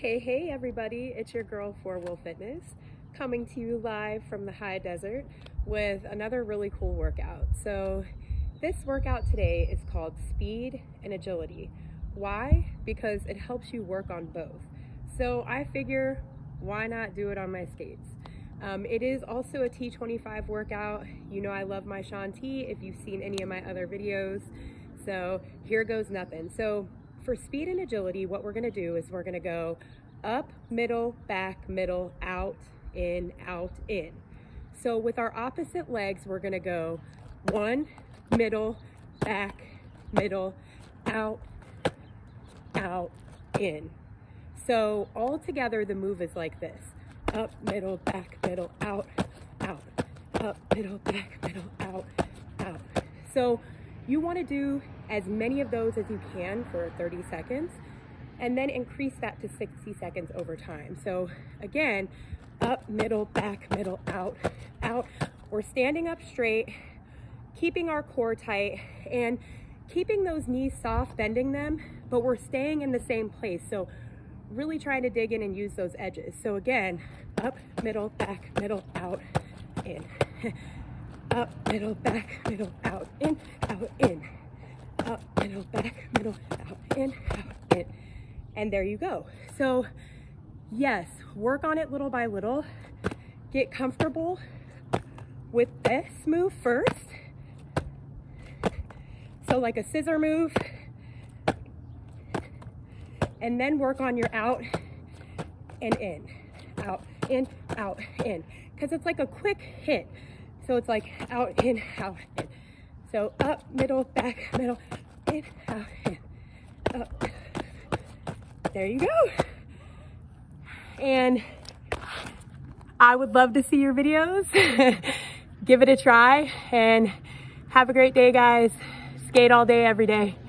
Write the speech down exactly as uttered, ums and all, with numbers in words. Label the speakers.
Speaker 1: Hey, hey everybody, it's your girl Four Wheel Fitness coming to you live from the high desert with another really cool workout. So this workout today is called Speed and Agility. Why? Because it helps you work on both. So I figure, why not do it on my skates? Um, it is also a T twenty-five workout. You know I love my Shaun T if you've seen any of my other videos. So here goes nothing. So for speed and agility, what we're gonna do is we're gonna go up, middle, back, middle, out, in, out, in. So with our opposite legs, we're gonna go one, middle, back, middle, out, out, in. So all together, the move is like this: up, middle, back, middle, out, out, up, middle, back, middle, out, out. So you want to do as many of those as you can for thirty seconds, and then increase that to sixty seconds over time. So again, up, middle, back, middle, out, out. We're standing up straight, keeping our core tight, and keeping those knees soft, bending them, but we're staying in the same place. So really trying to dig in and use those edges. So again, up, middle, back, middle, out, in. Up, middle, back, middle, out, in, out, in. Up, middle, back, middle, out, in, out, in. And there you go. So yes, work on it little by little. Get comfortable with this move first. So like a scissor move. And then work on your out and in. Out, in, out, in. Because it's like a quick hit. So it's like out, in, out, in. So up, middle, back, middle, in, out, in. Up. There you go. And I would love to see your videos. Give it a try and have a great day, guys. Skate all day, every day.